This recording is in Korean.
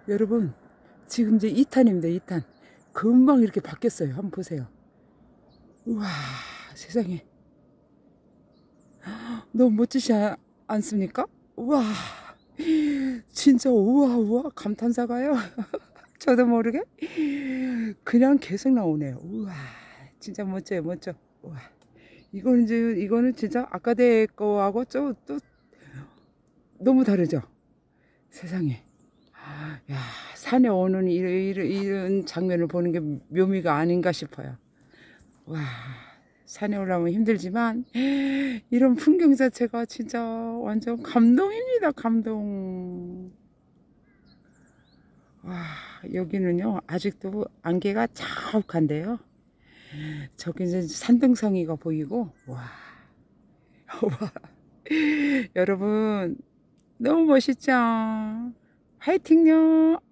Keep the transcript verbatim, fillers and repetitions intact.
여러분, 지금 이제 이 탄입니다. 이 탄. 금방 이렇게 바뀌었어요. 한번 보세요. 우와, 세상에. 너무 멋지지 않- 않습니까? 우와, 진짜 우와 우와 감탄사가요. 저도 모르게 그냥 계속 나오네요. 우와, 진짜 멋져요, 멋져. 우와, 이거는 이제 이거는 진짜 아까 대 거하고 또, 또 너무 다르죠. 세상에. 야, 산에 오는 이런, 이런, 이런 장면을 보는 게 묘미가 아닌가 싶어요. 와, 산에 올라오면 힘들지만 이런 풍경 자체가 진짜 완전 감동입니다. 감동. 와, 여기는요 아직도 안개가 자욱한데요. 저기는 산등성이가 보이고, 와, 와, 여러분 너무 멋있죠? 화이팅요.